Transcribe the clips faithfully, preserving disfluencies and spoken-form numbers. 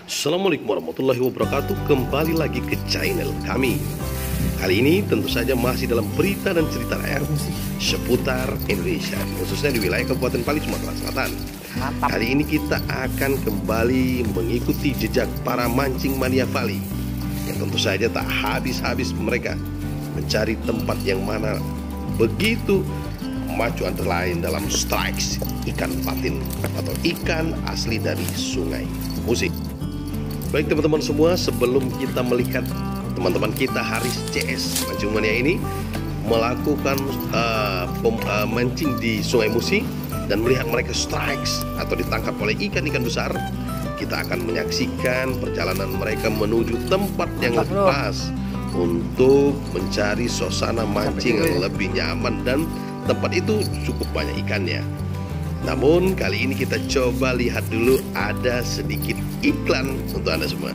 Assalamualaikum warahmatullahi wabarakatuh. Kembali lagi ke channel kami. Kali ini tentu saja masih dalam berita dan cerita rakyat seputar Indonesia, khususnya di wilayah Kabupaten Pali, Sumatera Selatan. Mantap. Kali ini kita akan kembali mengikuti jejak para mancing mania Pali, yang tentu saja tak habis-habis mereka mencari tempat yang mana begitu maju, antara lain dalam strikes ikan patin atau ikan asli dari Sungai Musi. Baik teman-teman semua, sebelum kita melihat teman-teman kita Haris C S Mancing Mania ini melakukan uh, pem, uh, mancing di Sungai Musi dan melihat mereka strikes atau ditangkap oleh ikan-ikan besar, kita akan menyaksikan perjalanan mereka menuju tempat yang lebih pas untuk mencari suasana mancing yang lebih nyaman, dan tempat itu cukup banyak ikannya. Namun kali ini kita coba lihat dulu, ada sedikit iklan untuk Anda semua.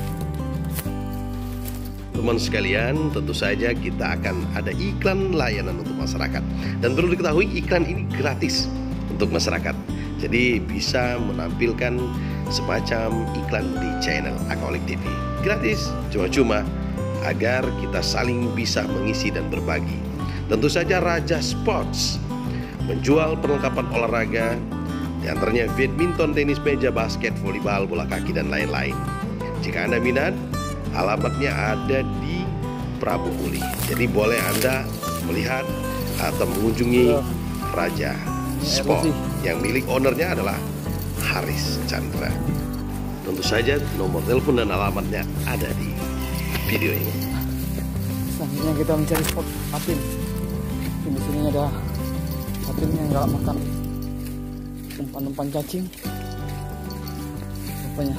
Teman sekalian, tentu saja kita akan ada iklan layanan untuk masyarakat. Dan perlu diketahui, iklan ini gratis untuk masyarakat. Jadi bisa menampilkan semacam iklan di channel Akolik T V. Gratis, cuma-cuma, agar kita saling bisa mengisi dan berbagi. Tentu saja Raja Sports menjual perlengkapan olahraga, diantaranya badminton, tenis meja, basket, volleyball, bola kaki, dan lain-lain. Jika Anda minat, alamatnya ada di Prabu Muli. Jadi boleh Anda melihat atau mengunjungi Raja Sport yang milik ownernya adalah Haris Chandra. Tentu saja nomor telepon dan alamatnya ada di video ini. Selanjutnya kita mencari spot patin. Di sini ada patin yang nggak makan umpan-umpan cacing. Rupanya.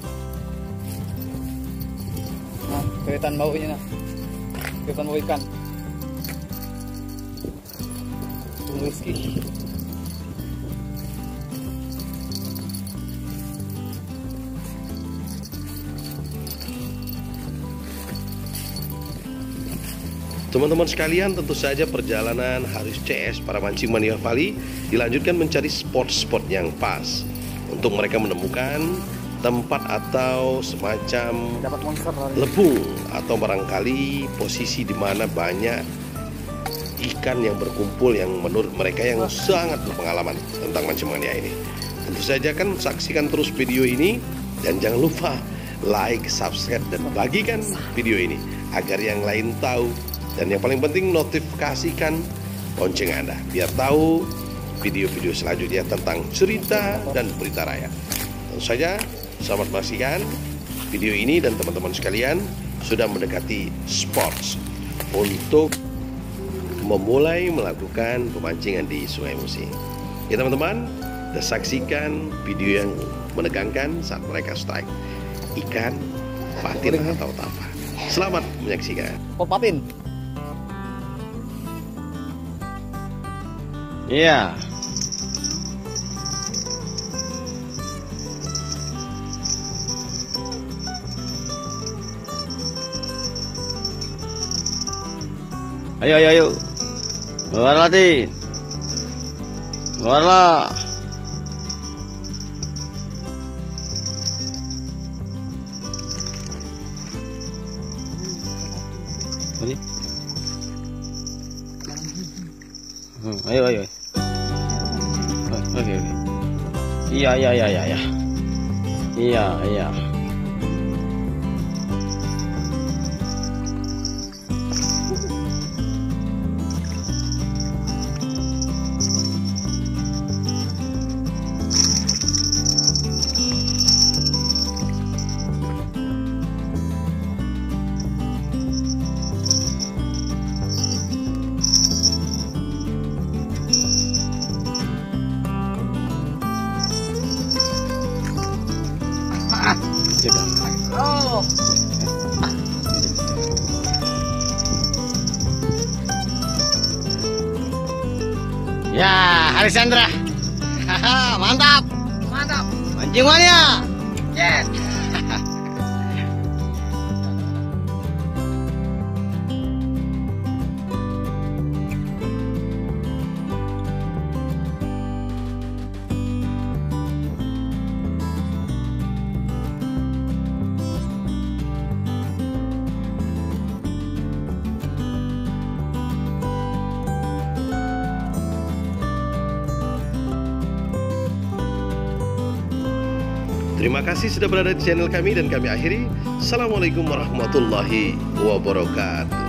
Nah, kelihatan baunya nah. Kelihatan bau ikan. Whisky. Teman-teman sekalian, tentu saja perjalanan Haris C S para mancing mania Pali dilanjutkan mencari spot-spot yang pas untuk mereka menemukan tempat atau semacam lepung atau barangkali posisi di mana banyak ikan yang berkumpul, yang menurut mereka yang sangat berpengalaman tentang mancing mania ini. Tentu saja kan saksikan terus video ini dan jangan lupa like, subscribe, dan bagikan video ini agar yang lain tahu. Dan yang paling penting, notifikasikan lonceng Anda biar tahu video-video selanjutnya tentang cerita dan berita rakyat. Tentu saja selamat menyaksikan video ini, dan teman-teman sekalian sudah mendekati sports untuk memulai melakukan pemancingan di Sungai Musi. Ya teman-teman, kita saksikan video yang menegangkan saat mereka strike ikan patin atau tapa. Selamat menyaksikan. Oh, patin. Iya. Ayo, ayo, ayo. Keluarlah, Tin. Keluarlah. Ini. Hmm, ayo, ayo. Oke, oke. Iya, iya, iya, iya, iya. Iya, iya. Oh. Ya, Haris Chandra. Haha, mantap. Mantap. Mancing mania. Yes. Terima kasih sudah berada di channel kami dan kami akhiri. Assalamualaikum warahmatullahi wabarakatuh.